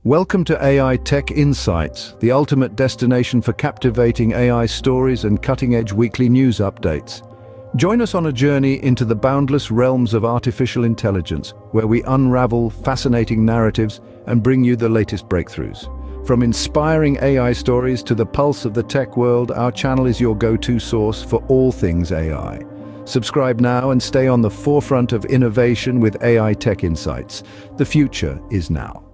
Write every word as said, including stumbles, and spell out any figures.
Welcome to A I Tech Insights, the ultimate destination for captivating A I stories and cutting-edge weekly news updates. Join us on a journey into the boundless realms of artificial intelligence, where we unravel fascinating narratives and bring you the latest breakthroughs. From inspiring A I stories to the pulse of the tech world, our channel is your go-to source for all things A I. Subscribe now and stay on the forefront of innovation with A I Tech Insights. The future is now.